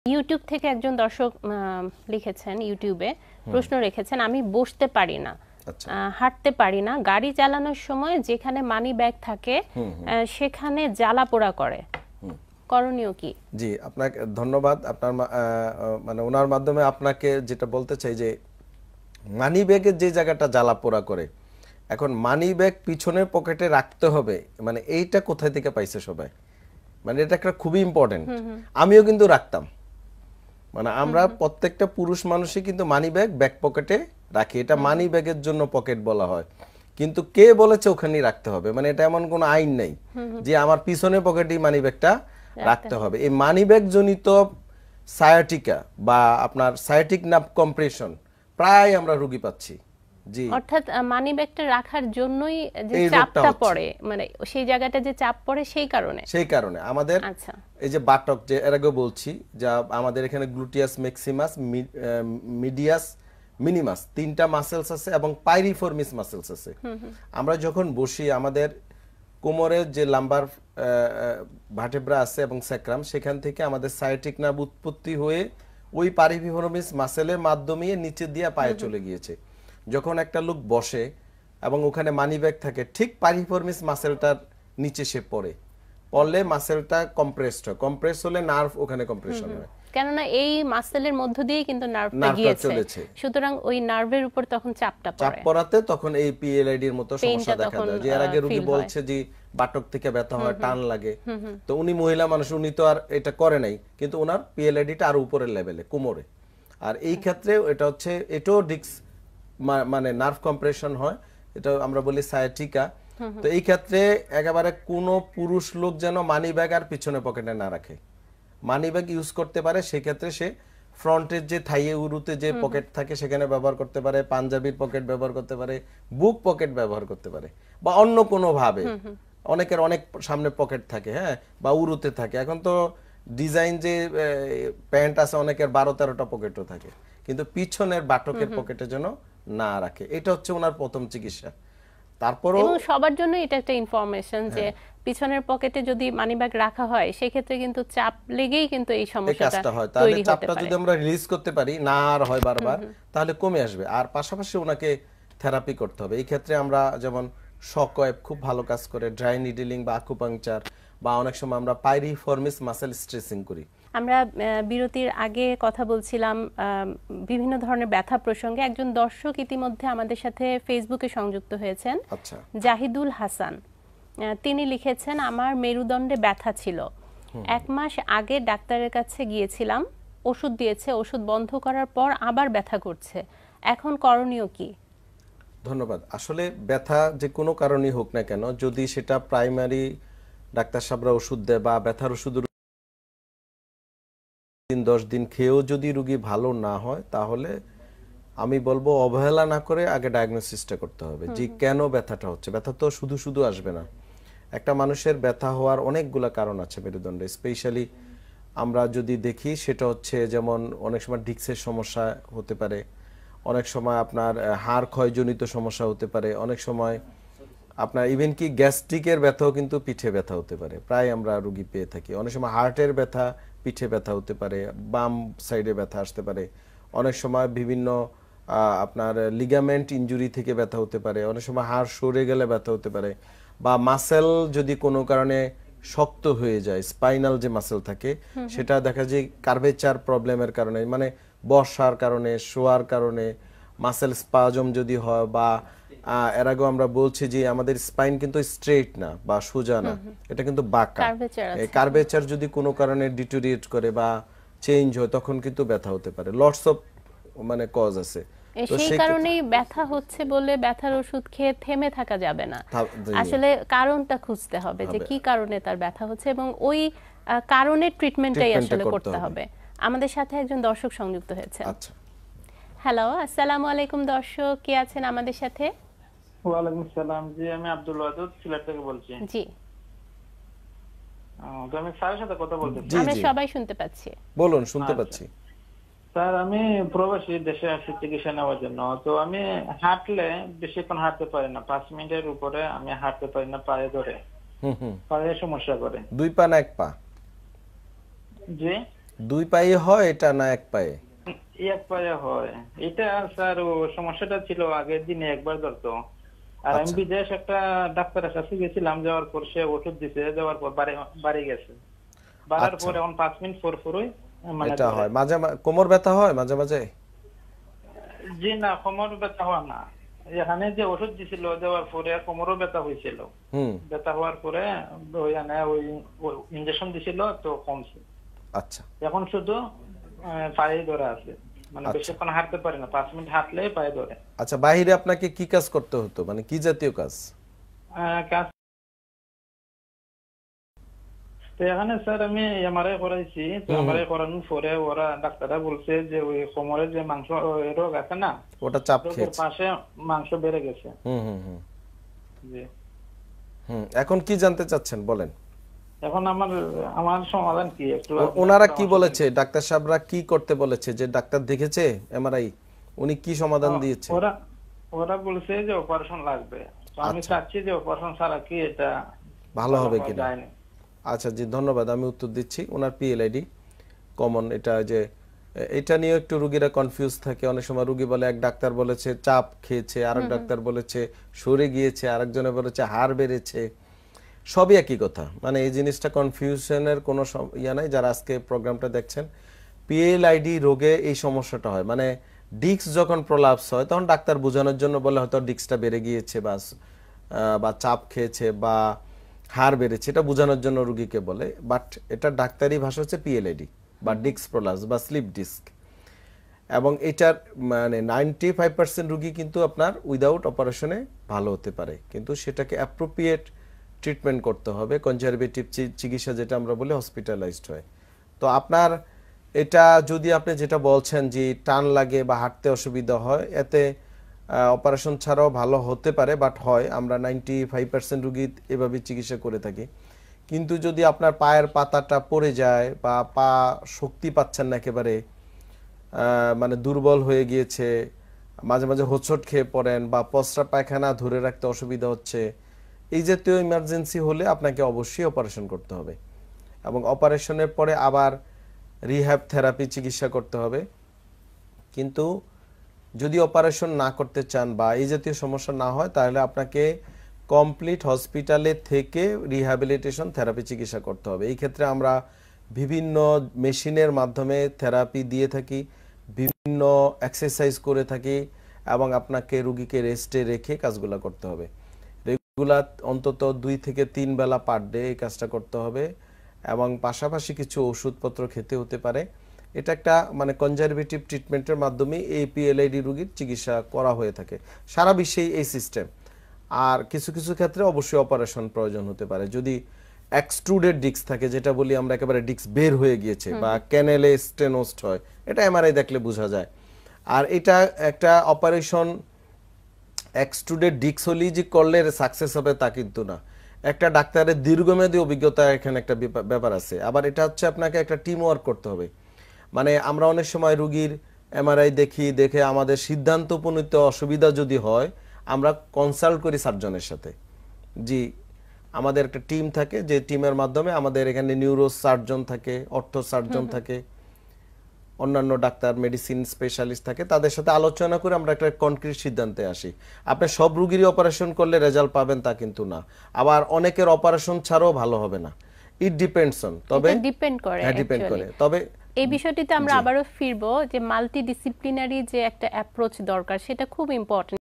YouTube থেকে একজন দর্শক লিখেছেন, ইউটিউবে প্রশ্ন রেখেছেন, আমি বসতে পারি না, হাঁটতে পারি না, গাড়ি চালানোর সময় যেখানে মানি ব্যাগ থাকে সেখানে জ্বালা পোড়া করে, করণীয় কি? জি, আপনাকে ধন্যবাদ। আপনার মানে ওনার মাধ্যমে আপনাকে যেটা বলতে চাই যে মানি ব্যাগের যে জায়গাটা জ্বালা পোড়া করে, এখন মানি ব্যাগ পিছনের পকেটে রাখতে হবে, মানে এইটা কোথায় থেকে পাইছে সবাই, মানে এটা একটা খুবই ইম্পর্টেন্ট। আমিও কিন্তু রাখতাম, মানে আমরা প্রত্যেকটা পুরুষ মানুষই কিন্তু মানি ব্যাগ ব্যাক পকেটে রাখি, এটা মানি ব্যাগের জন্য পকেট বলা হয়। কিন্তু কে বলেছে ওখানেই রাখতে হবে, মানে এটা এমন কোনো আইন নেই যে আমার পিছনের পকেটেই মানি ব্যাগটা রাখতে হবে। এই মানি ব্যাগ জনিত সায়াটিকা বা আপনার সায়াটিক নার্ভ কম্প্রেশন প্রায় আমরা রোগী পাচ্ছি। জি, অর্থাৎ মানি ব্যাগটা রাখার জন্যই যে চাপটা পড়ে, মানে সেই জায়গাটা যে চাপ পড়ে সেই কারণে আমাদের এই যে বাটক, যে এর আগে বলছি, যা আমাদের এখানে গ্লুটিয়াস ম্যাক্সিমাস, মিডিয়াস, মিনিমাস, তিনটা মাসেলস আছে এবং পাইরিফর্মিস মাসেলস আছে। আমরা যখন বসি আমাদের কোমরের যে লাম্বার ভার্টেব্রা আছে এবং স্যাক্রাম, সেখান থেকে আমাদের সায়াটিক নার্ভ উৎপত্তি হয়ে ওই পাইরিফর্মিস মাসেলের মাধ্যমে নিচে দিয়ে পায়ে চলে গিয়েছে। যখন একটা লোক বসে এবং ওখানে মানি ব্যাগ থাকে, ঠিক পাইরিফর্মিস মাসেলটার নিচে সে পড়লে মাসেলটা কম্প্রেসড হয়, কম্প্রেস হলে নার্ভ ওখানে কম্প্রেশন হয়, কেননা এই মাসেলের মধ্য দিয়ে কিন্তু নার্ভটা গিয়েছে, সুতরাং ওই নার্ভের উপর তখন চাপটা পড়ে, চাপ পড়াতে তখন এই পিএলআইডি এর মতো সমস্যা দেখা দেয়। যে এর আগে রোগী বলছে যে বাটক থেকে ব্যথা হয়, টান লাগে, তো উনি মহিলা মানুষ, উনি তো আর এটা করে নাই, কিন্তু ওনার পিএলআইডিটা আরো উপরের লেভেলে কোমরে। আর এই ক্ষেত্রে এটা হচ্ছে এটাও ডিস্ক মানে নার্ভ কম্প্রেশন হয়, এটা আমরা বলি সায়াটিকা। তো এই ক্ষেত্রে একেবারে কোনো পুরুষ লোক যেন মানি ব্যাগ আর পিছনে পকেটে না রাখে, মানি ব্যাগ ইউজ করতে পারে সেক্ষেত্রে সে ফ্রন্টের যে থাইয়ে উরুতে যে পকেট থাকে সেখানে ব্যবহার করতে পারে, পাঞ্জাবির পকেট ব্যবহার করতে পারে, বুক পকেট ব্যবহার করতে পারে, বা অন্য কোনো ভাবে। অনেকের অনেক সামনে পকেট থাকে, হ্যাঁ, বা উরুতে থাকে। এখন তো ডিজাইন যে প্যান্ট আছে অনেকের 12-13টা পকেটও থাকে, কিন্তু পিছনের বাটকের পকেটে যেন না রাখে। এটা হচ্ছে ওনার প্রথম চিকিৎসা। তারপরও এবং সবার জন্য এটা একটা ইনফরমেশন যে পিছনের পকেটে যদি মানি ব্যাগ রাখা হয় সেক্ষেত্রে কিন্তু চাপ লেগেই কিন্তু এই সমস্যাটা হয়। তাহলে চাপটা যদি আমরা রিলিজ করতে পারি, না আর হয় বারবার, তাহলে কমে আসবে। আর পাশাপাশি ওনাকে থেরাপি করতে হবে। এই ক্ষেত্রে আমরা যেমন শক ওয়েভ খুব ভালো কাজ করে, ড্রাই নিডলিং বা আকুপাংচার, বা অনেক সময় আমরা পাইরিফর্মিস মাসেল স্ট্রেসিং করি। আমরা বিরতির আগে কথা বলছিলাম বিভিন্ন ধরনের ব্যথা প্রসঙ্গে। একজন দর্শক ইতিমধ্যে আমাদের সাথে ফেসবুকে সংযুক্ত হয়েছেন, জাহিদুল হাসান। তিনি লিখেছেন, আমার মেরুদণ্ডে ব্যথা ছিল, 1 মাস আগে ডাক্তারের কাছে গিয়েছিলাম, ওষুধ দিয়েছে, ওষুধ বন্ধ করার পর আবার ব্যথা করছে, এখন করণীয় কি? ধন্যবাদ। আসলে ব্যথা যে কোনো কারণেই হোক না কেন, যদি সেটা প্রাইমারি ডাক্তার সাহেবরা ওষুধ দেয় বা ব্যথার ওষুধ 10 দিন খেয়েও যদি রোগী ভালো না হয়, তাহলে আমি বলবো অবহেলা না করে আগে ডায়াগনোসিসটা করতে হবে যে কেন ব্যথাটা হচ্ছে। ব্যথা তো শুধু শুধু আসবে না, একটা মানুষের ব্যথা হওয়ার অনেকগুলো কারণ আছে মেরুদণ্ডে। স্পেশালি আমরা যদি দেখি সেটা হচ্ছে, যেমন অনেক সময় ডিস্কের সমস্যা হতে পারে, অনেক সময় আপনার হাড় ক্ষয়জনিত সমস্যা হতে পারে, অনেক সময় আপনার ইভেন কি গ্যাস্ট্রিকের ব্যথাও কিন্তু পিঠে ব্যথা হতে পারে, প্রায় আমরা রোগী পেয়ে থাকি। অনেক সময় হার্টের ব্যথা পিঠে ব্যথা হতে পারে, বাম সাইডে ব্যথা আসতে পারে, অনেক সময় বিভিন্ন আপনার লিগামেন্ট ইনজুরি থেকে ব্যথা হতে পারে, অনেক সময় হাড় সরে গেলে ব্যথা হতে পারে, বা মাসেল যদি কোনো কারণে শক্ত হয়ে যায়, স্পাইনাল যে মাসেল থাকে সেটা দেখা যায় কার্ভেচার প্রবলেমের কারণে, মানে বসার কারণে, শোয়ার কারণে মাসেল স্পাজম যদি হয়, বা এর আগেও আমরা বলছি যে আমাদের স্পাইন কিন্তু স্ট্রেট না বা সোজা না, এটা কিন্তু বাঁকা। কার্ভেচার যদি কোনো কারণে ডিটোরিয়েট করে বা চেঞ্জ হয়, তখন কিন্তু ব্যথা হতে পারে। লটস অফ মানে কজ আছে। সেই কারণেই ব্যথা হচ্ছে বলে ব্যথার ওষুধ খেয়ে থেমে থাকা যাবে না, আসলে কারণটা খুঁজতে হবে যে কি কারণে তার ব্যথা হচ্ছে, এবং ওই কারণের ট্রিটমেন্টটাই আসলে করতে হবে। আমাদের সাথে একজন দর্শক সংযুক্ত হয়েছে। আচ্ছা, হ্যালো, আসসালামু আলাইকুম দর্শক, কে আছেন আমাদের সাথে? ওয়ালাইকুম আসসালাম। জি, আমি আব্দুল ওয়াদুদ, সিলেট থেকে বলছি। জি, তো আমি স্যারের সাথে কথা বলতে চাই। আমরা সবাই শুনতে পাচ্ছি। বলুন, শুনতে পাচ্ছি। স্যার, আমি প্রবাসী দেশে আসি চিকিৎসা নেওয়ার জন্য। তো আমি হাঁটলে বেশিক্ষণ হাঁটতে পারি না, 5 মিনিটের উপরে আমি হাঁটতে পারি না, পায়ে ধরে। পায়ে সমস্যা করে। 2 পা না 1 পা? জি, দুই পায়ে হয় এটা না এক পায়ে? এক পায়ে হয় এটা স্যার। ও সমস্যাটা ছিল আগের দিনে একবার ধরতো, আর আমি বিদেশ একটা ডাক্তারের কাছে গেছিলাম, যাওয়ার পর সে ওষুধ দিছে, যাওয়ার পর বাড়ি গেছে, বাড়ার পর এখন 5 মিনিট পর পরই মানে এটা হয়। মাঝে কোমর ব্যথা হয় মাঝে মাঝে? জি না, কোমর ব্যথা হয় না। এখানে যে ওষুধ দিছিল দেওয়ার পরে কোমরও ব্যথা হয়েছিল, ব্যথা হওয়ার পরে ওই ইনজেকশন দিছিল তো কমছে। আচ্ছা, এখন শুধু পায়ে ধরে আছে, মানে বেশিক্ষণ হাঁটতে পারে না, 5 মিনিট হাঁটলে পায়ে ধরে। আচ্ছা, বাইরে আপনাকে কি কাজ করতে হতো, মানে কি জাতীয় কাজ? কাজ তো এখানে স্যার আমি এমআরআই করাইছি, তো এমআরআই করানোর পরে ওরা ডাক্তাররা বলছে যে ওই কোমরের যে মাংস রোগ আছে না, ওটা চাপ খেয়েছে, পাশে মাংস বেড়ে গেছে। জি। এখন কি জানতে চাচ্ছেন বলেন? এখন আমার সমাধান কি একটু? ওনারা কি বলেছে, ডাক্তার সাহেবরা কি করতে বলেছে? যে ডাক্তার দেখেছে এমআরআই, উনি কি সমাধান দিয়েছে? ওরা বলেছে যে অপারেশন লাগবে, তো আমি চাচ্ছি যে অপারেশন ছাড়া কি এটা ভালো হবে কিনা। আচ্ছা জি, ধন্যবাদ, আমি উত্তর দিচ্ছি। ওনার পিএলআইডি কমন, এটা যে এটা নিয়ে একটু রোগীরা কনফিউজ থাকে। অনেক সময় রোগী বলে, এক ডাক্তার বলেছে চাপ খেয়েছে, আরেক ডাক্তার বলেছে সরে গিয়েছে, আরেকজনে বলেছে হাড় বেড়েছে, সবই একই কথা। মানে এই জিনিসটা কনফিউশনের কোনো ইয়া নাই। যারা আজকে প্রোগ্রামটা দেখছেন, পিএলআইডি রোগে এই সমস্যাটা হয়, মানে ডিস্ক যখন প্রলাপস হয় তখন ডাক্তার বোঝানোর জন্য বলে হয়তো ডিস্কটা বেড়ে গিয়েছে বা চাপ খেয়েছে বা হাড় বেড়েছে, এটা বোঝানোর জন্য রোগীকে বলে। বাট এটা ডাক্তারি ভাষা হচ্ছে পিএলআইডি বা ডিস্ক প্রলাপস বা স্লিপ ডিস্ক। এবং এটার মানে 95% রোগী কিন্তু আপনার উইদাউট অপারেশনে ভালো হতে পারে, কিন্তু সেটাকে অ্যাপ্রোপ্রিয়েট ট্রিটমেন্ট করতে হবে। কনজারভেটিভ চিকিৎসা যেটা আমরা বলি, হসপিটালাইজড হয়। তো আপনার এটা যদি আপনি যেটা বলছেন যে টান লাগে বা হাঁটতে অসুবিধা হয়, এতে অপারেশন ছাড়াও ভালো হতে পারে, বাট হয়। আমরা 95% রোগী এভাবে চিকিৎসা করে থাকি। কিন্তু যদি আপনার পায়ের পাতাটা পড়ে যায় বা পা শক্তি পাচ্ছেন না, একেবারে মানে দুর্বল হয়ে গিয়েছে, মাঝে মাঝে হোঁচট খেয়ে পড়েন বা প্রস্রাব পায়খানা ধরে রাখতে অসুবিধা হচ্ছে, এই জাতীয় ইমার্জেন্সি হলে আপনাকে অবশ্যই অপারেশন করতে হবে। এবং অপারেশনের পরে আবার রিহ্যাব থেরাপি চিকিৎসা করতে হবে। কিন্তু যদি অপারেশন না করতে চান বা এই জাতীয় সমস্যা না হয়, তাহলে আপনাকে কমপ্লিট হসপিটালে থেকে রিহ্যাবিলিটেশন থেরাপি চিকিৎসা করতে হবে। এই ক্ষেত্রে আমরা বিভিন্ন মেশিনের মাধ্যমে থেরাপি দিয়ে থাকি, বিভিন্ন এক্সারসাইজ করে থাকি, এবং আপনাকে রোগীকে রেস্টে রেখে কাজগুলো করতে হবে। রেগুলার অন্তত 2 থেকে 3 বেলা পার ডে এই কাজটা করতে হবে, এবং পাশাপাশি কিছু ওষুধপত্র খেতে হতে পারে। এটা একটা মানে কনজারভেটিভ ট্রিটমেন্টের মাধ্যমে এই পিএলআইডি রোগীর চিকিৎসা করা হয়ে থাকে সারা বিশ্বেই এই সিস্টেম। আর কিছু কিছু ক্ষেত্রে অবশ্যই অপারেশন প্রয়োজন হতে পারে, যদি এক্সট্রুডেড ডিস্ক থাকে, যেটা বলি আমরা একেবারে ডিস্ক বের হয়ে গিয়েছে, বা ক্যানেলে স্টেনোস্ট হয়, এটা এমআরআই দেখলে বোঝা যায়। আর এটা একটা অপারেশন এক্সট্রুডেড ডিস্ক হলি যে করলে সাকসেস হবে তা কিন্তু না। একটা ডাক্তারের দীর্ঘমেয়াদী অভিজ্ঞতা এখানে একটা ব্যাপার আছে। আবার এটা হচ্ছে আপনাকে একটা টিম ওয়ার্ক করতে হবে। মানে আমরা অনেক সময় রোগীর এমআরআই দেখে আমাদের সিদ্ধান্ত উপনীত অসুবিধা যদি হয়, আমরা কনসাল্ট করি সার্জনের সাথে। জি, আমাদের একটা টিম থাকে, যে টিমের মাধ্যমে আমাদের এখানে নিউরো সার্জন থাকে, অর্থো সার্জন থাকে, অন্যান্য ডাক্তার মেডিসিন স্পেশালিস্ট থাকে, তাদের সাথে আলোচনা করে আমরা একটা কনক্রিট সিদ্ধান্তে আসি। আপনি সব রোগীরই অপারেশন করলে রেজাল্ট পাবেন তা কিন্তু না, আবার অনেকের অপারেশন ছাড়াও ভালো হবে না। ইট ডিপেন্ডস অন, তবে ডিপেন্ড করে। তবে এই বিষয়টিতে আমরা আবারও ফিরবো যে মাল্টিডিসিপ্লিনারি যে একটা অ্যাপ্রোচ দরকার, সেটা খুব ইম্পর্টেন্ট।